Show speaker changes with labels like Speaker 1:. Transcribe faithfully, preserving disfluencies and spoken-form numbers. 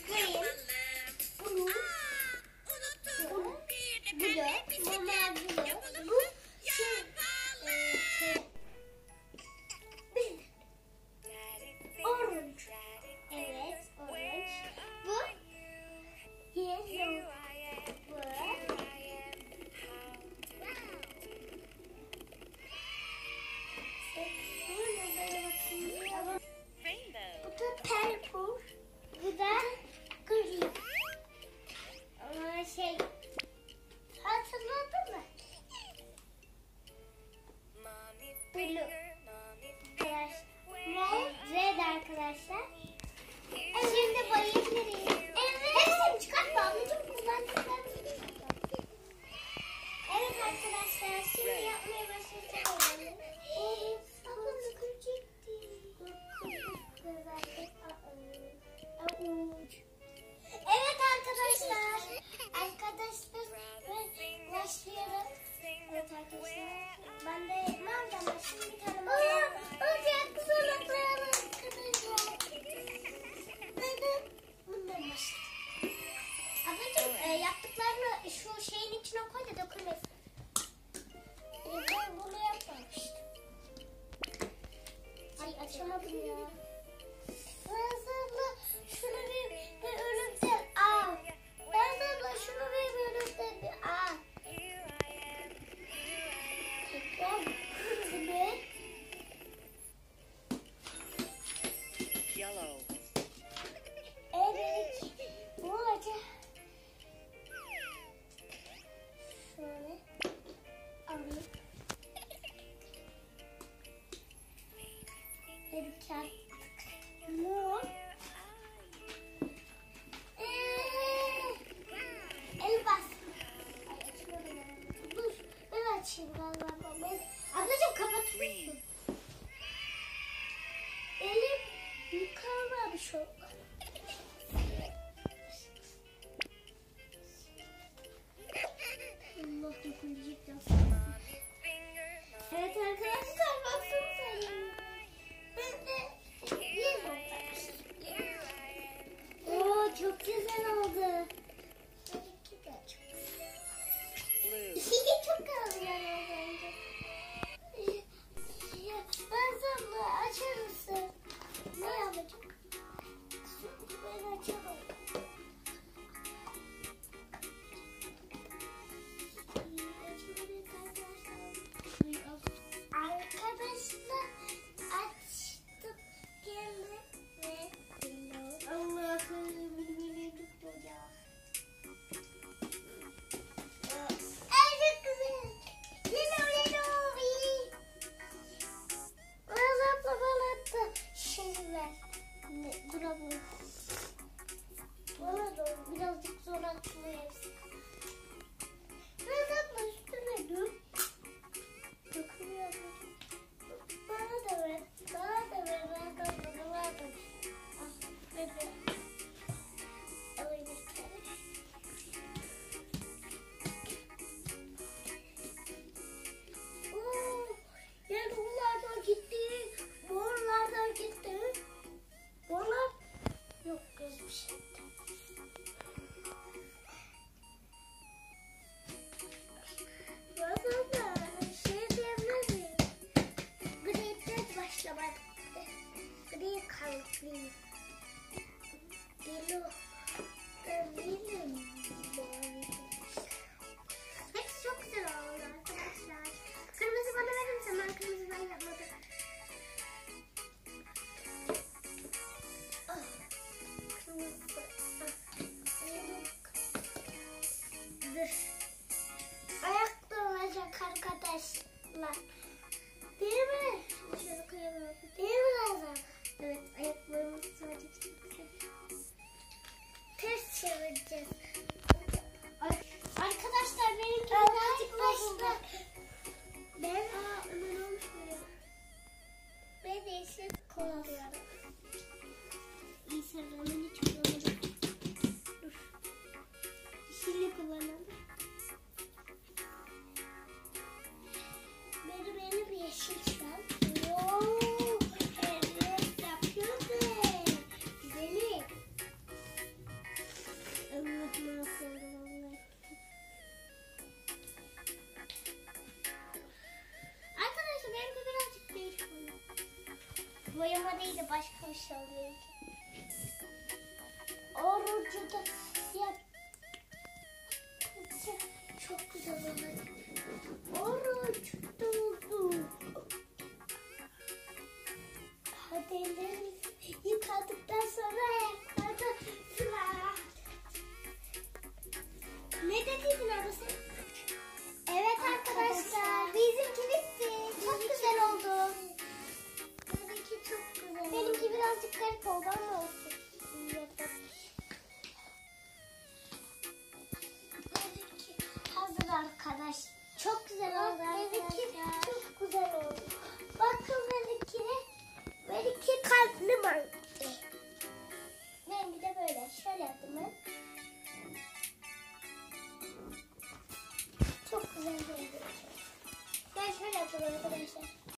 Speaker 1: çıkarayım. Bunu. Bunu. Bu da. Mama bu da. Bu şey. E, şey. Orange. Evet. Orange. Bu. Yellow. Bu. Bu da purple. Bu da green. Ama şey, hatırladın mı? Blue. Ve red arkadaşlar. Şimdi boyayabiliriz. Evet. Hepsini çıkartma ablacığım. Kullandıklarımı. Evet arkadaşlar. Şimdi yapmaya başlayacağım. Evet. Ablamı kıracaktım. Evet arkadaşlar. Arkadaşlar başlayalım. Evet arkadaşlar. Ben de yapmam ama şimdi bir tane mavi yapayım. Olacak zorluklarım arkadaşlar. Neden? Bundan başlayalım. Ablacığım e, yaptıklarını şu şeyin içine koy da dökülmesin. E, ben bunu yapmamıştım. Ay açamadım ya. Nazlı şunu bir, bir önümden al. Nazlı şunu bir, bir önümden bir al. Tekrar kırmızı.
Speaker 2: Yellow.
Speaker 1: Evet. Bu acı. Şöyle alayım. Bir kağıt. Mor. Ee, el bas. Ay açmadım. Dur. Ben açayım galiba. Ben... Ablacığım kapatıyorsun. Elim yıkamamış o. Allah dokunacak ya. Evet arkadaşlar baksanıza. Ben de Oo çok güzel oldu. Seninki de çok güzel oldu. Çok güzel oldu bence. Ben sana açar mısın? Ne yapacağım? Ben açarım. Arkadaşlar açtım gene ve Allah'ım benim tutacak. Ay çok güzel. Lilo lilo iyi. Bana bana da şey ver. Dur abla. Bana da birazcık zor atmayız. Ben abla üstüne dur. Bakıyorum. Bana da ver. Bana da ver. Bana da ver. Bana da ver. Ah, ver. Alayım bir tane. Oo, yellow gitti. Morlar gitti. Morlar yok gözmüş. Gri kalpli. Yellow. Eminim. Hepsi çok güzel oldu arkadaşlar. Kırmızı bana verir misin? Ben kırmızı ben yapmadım. Ah, kırmızı. Ah, dur. Ayakta olacak arkadaşlar. Değil mi? Şöyle koyalım. Değil mi Nazan? Evet, ayaklarımızı sadece çekeceğiz. Ters çevireceğiz. Arkadaşlar benimki birazcık başla. Ben aa ömür olmuş böyle. Ben de yeşil kullanıyorum. İyi sarılmanı hiç kullanmadım. Dur. Yeşilli kullanalım. Benim elim yeşil şu an. Ooo. Evet yapıyorsun. Güzelim. aşağıya. Orucu da yap. Çok güzel oldu. Oruç doldu. Hadi ellerimizi yıkadıktan sonra ayaklarda sıra. Ne dediydin arası? Evet arkadaşlar, bizimki bitti. Çok güzel oldu. Benimki çok güzel. Benimki birazcık garip oldu ama olsun. Benimki hazır arkadaş. Çok güzel oldu arkadaşlar. Benimki çok güzel oldu. Bakın benimkine. Benimki kalpli var. Benimki de böyle. Şöyle yaptım ben. Çok güzel oldu. Ben şöyle yapıyorum arkadaşlar.